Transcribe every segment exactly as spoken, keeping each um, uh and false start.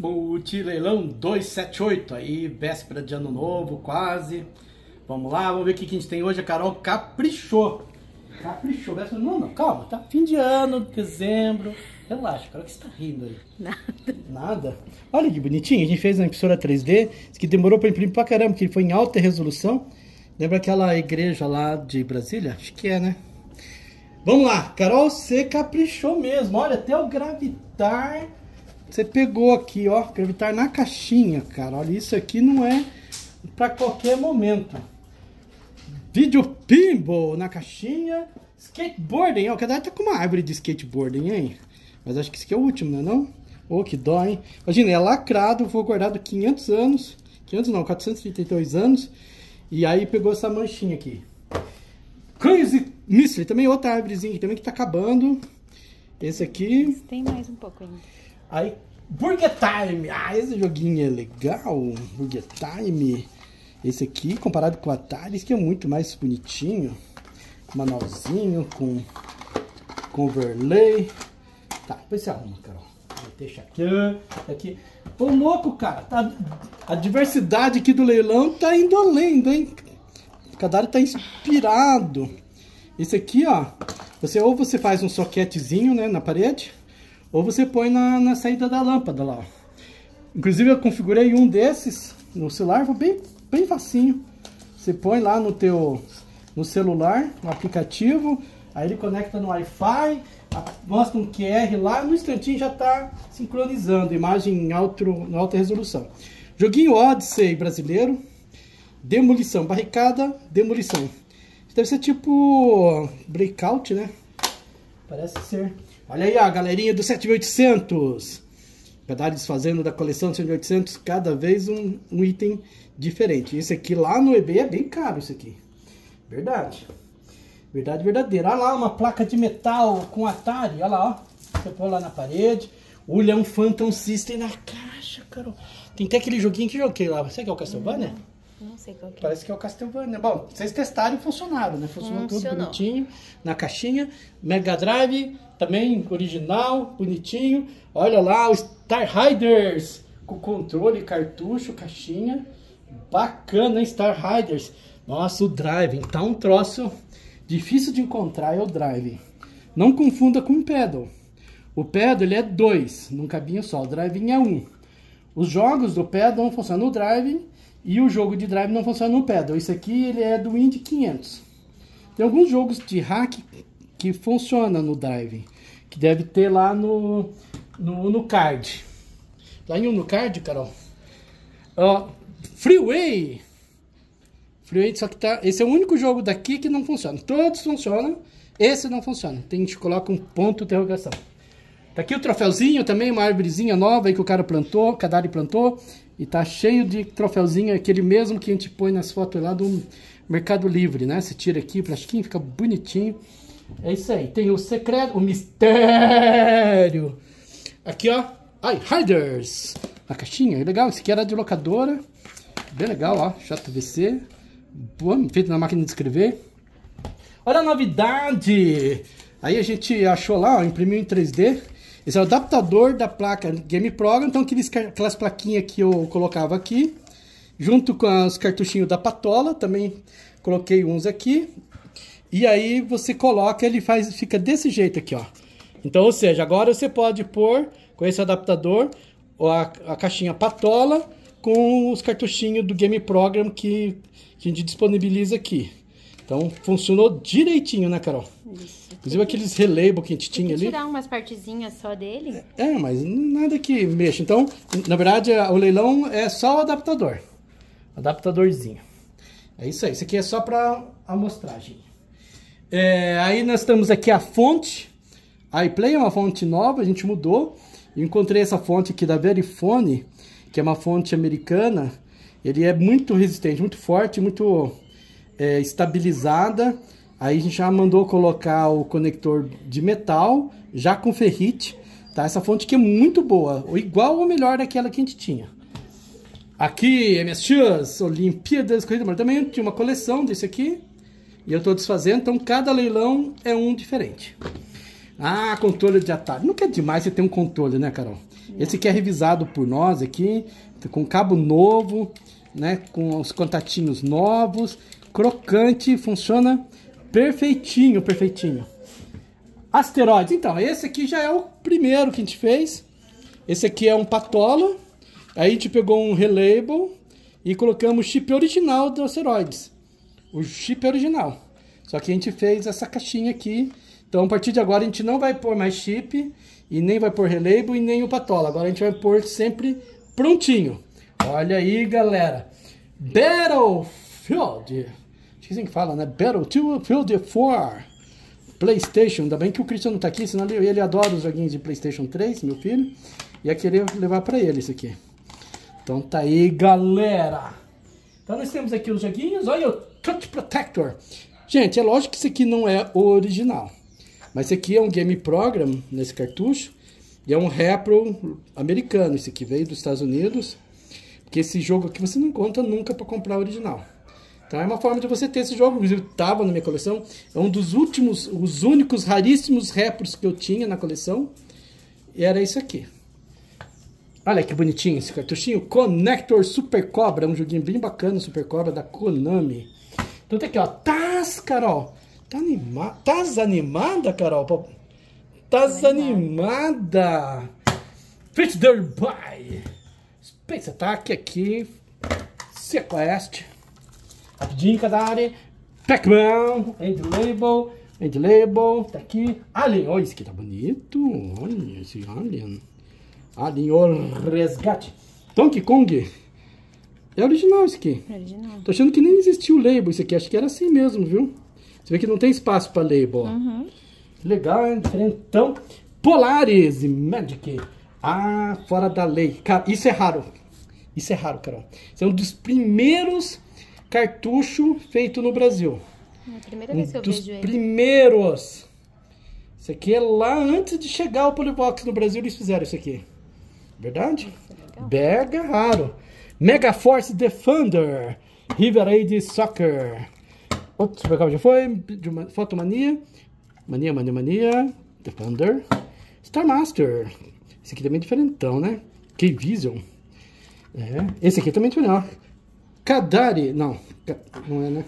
Multileilão duzentos e setenta e oito, aí, véspera de ano novo, quase. Vamos lá, vamos ver o que a gente tem hoje. A Carol caprichou. Caprichou, véspera, não, não, calma, tá? Fim de ano, dezembro. Relaxa, Carol, que você tá rindo aí? Nada. Nada? Olha que bonitinho, a gente fez na impressora três D. Isso que demorou pra imprimir pra caramba, porque ele foi em alta resolução. Lembra aquela igreja lá de Brasília? Acho que é, né? Vamos lá, Carol, você caprichou mesmo. Olha, até o gravitar você pegou aqui, ó. Gravitar na caixinha, cara. Olha, isso aqui não é pra qualquer momento. Vídeo pinball na caixinha. Skateboarding, ó. Cada tá com uma árvore de skateboarding, hein? Mas acho que esse aqui é o último, não é não? Ô, que dó, hein? Imagina, é lacrado, foi guardado quinhentos anos. quinhentos não, quatrocentos e trinta e dois anos. E aí pegou essa manchinha aqui. Crazy Mystery, também outra árvorezinha também que tá acabando. Esse aqui. Mas tem mais um pouco ainda. Aí, Burger Time. Ah, esse joguinho é legal. Burger Time. Esse aqui, comparado com o Atari, esse aqui é muito mais bonitinho. Manualzinho, com, com overlay. Tá, depois você arruma, Carol. Deixa aqui, aqui. Ô, louco, cara. Tá, a diversidade aqui do leilão tá indo além, hein? Cada área tá inspirado. Esse aqui, ó. Você, ou você faz um soquetezinho, né, na parede, ou você põe na, na saída da lâmpada lá, ó. Inclusive eu configurei um desses no celular, foi bem, bem facinho. Você põe lá no teu no celular, no aplicativo, aí ele conecta no Wi-Fi, mostra um Q R lá, no instantinho já está sincronizando, imagem em alto, em alta resolução. Joguinho Odyssey brasileiro, demolição, barricada, demolição. Deve ser tipo Breakout, né? Parece ser. Olha aí, ó, a galerinha do sete mil e oitocentos. Verdade, desfazendo da coleção do sete mil e oitocentos, cada vez um, um item diferente. Esse aqui lá no eBay é bem caro, isso aqui. Verdade. Verdade verdadeira. Olha lá, uma placa de metal com Atari. Olha lá, ó. Você põe lá na parede. Olha, um Phantom System na caixa, Carol. Tem até aquele joguinho que eu joguei lá. Você que é o Castlevania? Não sei qual que é. Parece que é o Castlevania. Bom, vocês testaram e funcionaram, né? Funcionou tudo bonitinho na caixinha. Mega Drive, também original, bonitinho. Olha lá, o Star Riders com controle, cartucho, caixinha. Bacana, hein? Star Riders. Nossa, o Drive. Tá um troço difícil de encontrar, é o Drive. Não confunda com o Pedal. O Pedal, ele é dois, num cabinho só. O Drive é um. Os jogos do Pedal não funcionam no Drive. E o jogo de drive não funciona no pedal. Isso aqui ele é do Indy quinhentos. Tem alguns jogos de hack que funcionam no drive. Que deve ter lá no, no, no card. Lá em um no card, Carol. Ó, Freeway. Freeway, só que tá... Esse é o único jogo daqui que não funciona. Todos funcionam. Esse não funciona. Tem, a gente coloca um ponto de interrogação. Tá aqui o troféuzinho também, uma árvorezinha nova aí que o cara plantou, o Kadari plantou. E tá cheio de troféuzinho, aquele mesmo que a gente põe nas fotos lá do Mercado Livre, né? Você tira aqui o plastiquinho, fica bonitinho. É isso aí. Tem o secreto, o mistério. Aqui, ó. Ai, Riders. A caixinha, é legal. Esse aqui era de locadora. Bem legal, ó. J V C. Boa, feito na máquina de escrever. Olha a novidade. Aí a gente achou lá, ó, imprimiu em três D. Esse é o adaptador da placa Game Program, então aqueles, aquelas plaquinhas que eu colocava aqui, junto com os cartuchinhos da Patola, também coloquei uns aqui, e aí você coloca, ele faz, fica desse jeito aqui, ó. Então, ou seja, agora você pode pôr com esse adaptador a, a caixinha Patola com os cartuchinhos do Game Program que, que a gente disponibiliza aqui. Então, funcionou direitinho, né, Carol? Isso. Inclusive aqueles relabel que a gente tinha ali. Tirar umas partezinhas só dele? É, mas nada que mexa. Então, na verdade, o leilão é só o adaptador. Adaptadorzinho. É isso aí. Isso aqui é só para amostragem. É, aí nós temos aqui a fonte. A iPlay é uma fonte nova, a gente mudou. Eu encontrei essa fonte aqui da Verifone, que é uma fonte americana. Ele é muito resistente, muito forte, muito é, estabilizada. Aí a gente já mandou colocar o conector de metal, já com ferrite, tá? Essa fonte aqui é muito boa, ou igual ou melhor daquela que a gente tinha. Aqui, M S X, Olimpíadas, Corrida, mas também tinha uma coleção desse aqui, e eu tô desfazendo, então cada leilão é um diferente. Ah, controle de Atari. Nunca é demais você ter um controle, né, Carol? Não. Esse aqui é revisado por nós aqui, com cabo novo, né? Com os contatinhos novos, crocante, funciona perfeitinho, perfeitinho. Asteroides. Então, esse aqui já é o primeiro que a gente fez. Esse aqui é um Patola. Aí a gente pegou um relabel e colocamos o chip original do Asteroides. O chip original. Só que a gente fez essa caixinha aqui. Então, a partir de agora, a gente não vai pôr mais chip, e nem vai pôr relabel, e nem o Patola. Agora a gente vai pôr sempre prontinho. Olha aí, galera. Battlefield. Acho que assim que fala, né? Battlefield quatro. PlayStation. Ainda bem que o Christian não tá aqui, senão ele, ele adora os joguinhos de PlayStation três, meu filho. Ia querer levar pra ele isso aqui. Então tá aí, galera. Então nós temos aqui os joguinhos. Olha o Touch Protector. Gente, é lógico que isso aqui não é o original. Mas esse aqui é um game program nesse cartucho. E é um repro americano. Esse aqui veio dos Estados Unidos. Porque esse jogo aqui você não encontra nunca para comprar o original. Então é uma forma de você ter esse jogo. Inclusive estava na minha coleção. É um dos últimos, os únicos raríssimos repros que eu tinha na coleção. E era isso aqui. Olha que bonitinho esse cartuchinho. Connector Super Cobra. Um joguinho bem bacana, Super Cobra da Konami. Então tem aqui, ó. Taz, Carol. Tá animada? Tás animada, Carol? Tás animada. Fit Derby. Space Attack aqui. Sequest. Rapidinho, Kadari. Pac-Man. End Label. End Label. Tá aqui. Alien. Olha, esse aqui tá bonito. Olha esse Alien. Alien o Resgate. Donkey Kong. É original esse aqui. É original. Tô achando que nem existiu o label isso aqui. Acho que era assim mesmo, viu? Você vê que não tem espaço para label. Uhum. Legal, é diferentão. Polaris Magic. Ah, fora da lei. Cara, isso é raro. Isso é raro, Carol. Isso é um dos primeiros cartuchos feitos no Brasil. É a primeira vez que eu vejo ele. Dos primeiros. Isso aqui é lá antes de chegar o Polivox no Brasil, eles fizeram isso aqui. Verdade? Mega raro. Mega Force Defender. River Raid Soccer. Outro Super Cup já foi. De uma, Fotomania. Mania, Mania, Mania. Defender. Star Master. Esse aqui também é diferentão, né? K-Vision. É. Esse aqui também é diferente. Kadari. Não. Não é, né?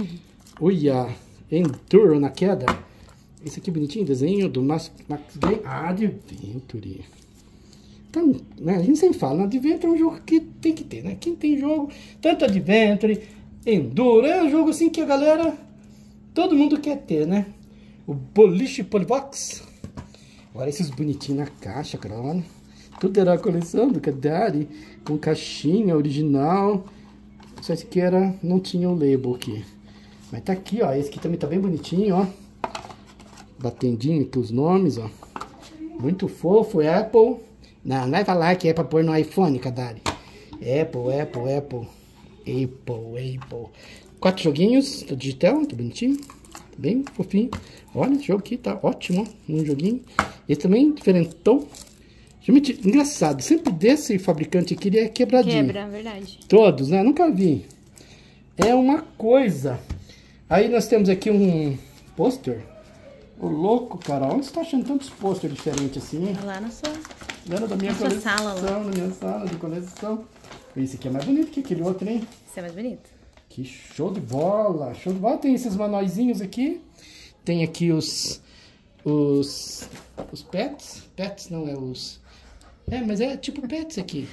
Uia. Enduro na queda. Esse aqui bonitinho. Desenho do Max, Max Game Adventure. Então, né, a gente sempre fala, né? Adventure é um jogo que tem que ter, né? Quem tem jogo, tanto Adventure, Enduro, é um jogo assim que a galera, todo mundo quer ter, né? O Boliche Polivox. Olha esses bonitinhos na caixa, cara, olha. Tudo era a coleção do Kadari, com caixinha original. Só esse aqui era, não tinha o label aqui. Mas tá aqui, ó, esse aqui também tá bem bonitinho, ó. Batendinho aqui os nomes, ó. Muito fofo, Apple. Não, não vai falar que é pra pôr no iPhone, Kadari. Apple, Apple, Apple. Apple, Apple. Quatro joguinhos, tá digital, tá bonitinho. Bem fofinho. Olha, esse jogo aqui tá ótimo, ó. Um joguinho. Esse também, diferentão. Realmente, engraçado. Sempre desse fabricante aqui, ele é quebradinho. Quebra, verdade. Todos, né? Nunca vi. É uma coisa. Aí nós temos aqui um pôster. Ô, louco, cara. Onde você tá achando tantos pôster diferentes assim? Lá na sua... Era da minha na coleção, sua sala, lá. Na minha sala de coleção. Esse aqui é mais bonito que aquele outro, hein? Esse é mais bonito. Que show de bola. Show de bola. Tem esses manuaizinhos aqui. Tem aqui os... Os... Os pets. Pets não é os... É, mas é tipo pets aqui.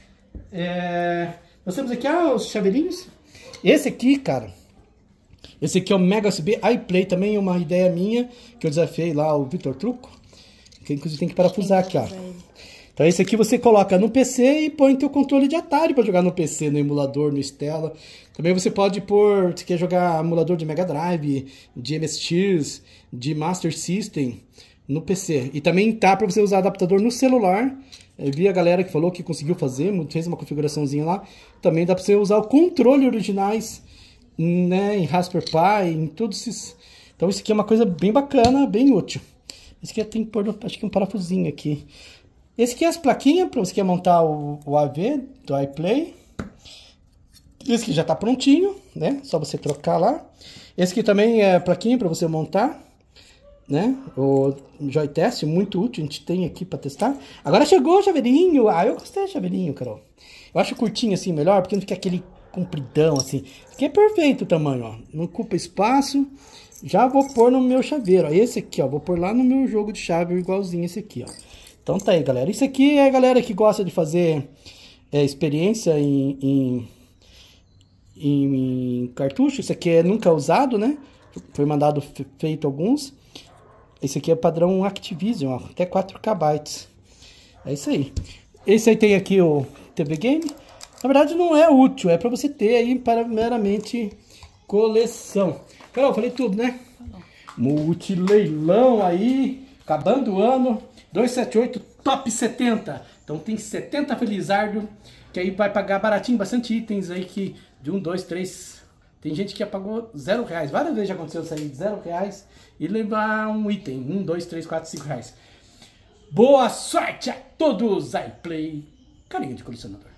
É... Nós temos aqui ah, os chaveirinhos. Esse aqui, cara... Esse aqui é o Mega U S B iPlay, também é uma ideia minha, que eu desafiei lá o Vitor Truco, que inclusive tem que parafusar aqui, ó. Então esse aqui você coloca no P C e põe teu controle de Atari para jogar no P C, no emulador, no Stella. Também você pode pôr, se quer jogar emulador de Mega Drive, de M S X, de Master System, no P C. E também tá para você usar adaptador no celular. Eu vi a galera que falou que conseguiu fazer, fez uma configuraçãozinha lá. Também dá para você usar o controle originais, né, em Raspberry Pi, em todos esses. Então isso aqui é uma coisa bem bacana, bem útil. Esse aqui tem que pôr, acho que um parafusinho aqui. Esse aqui é as plaquinhas para você quer montar o, o A V do iPlay. Esse aqui já está prontinho, né? Só você trocar lá. Esse aqui também é plaquinha para você montar. né? O Joy Test, muito útil, a gente tem aqui pra testar. Agora chegou o chaveirinho. Ah, eu gostei do chaveirinho, Carol. Eu acho curtinho assim melhor, porque não fica aquele compridão assim. Isso aqui é perfeito o tamanho, ó. Não ocupa espaço. Já vou pôr no meu chaveiro, ó. Esse aqui, ó, vou pôr lá no meu jogo de chave igualzinho esse aqui, ó. Então tá aí, galera. Isso aqui é a galera que gosta de fazer é, experiência em, em, em, em cartucho. Isso aqui é nunca usado, né? Foi mandado feito alguns. Esse aqui é padrão Activision, ó, até quatro kilobytes. É isso aí. Esse aí tem aqui o T V Game. Na verdade não é útil, é para você ter aí para meramente coleção. Carol, falei tudo, né? Multileilão aí, acabando o ano. duzentos e setenta e oito top setenta. Então tem setenta Felizardo, que aí vai pagar baratinho, bastante itens aí que de um, dois, três. Tem gente que pagou zero reais. Várias vezes já aconteceu isso aí, zero reais e levar um item. Um, dois, três, quatro, cinco reais. Boa sorte a todos! iPlay, carinha de colecionador.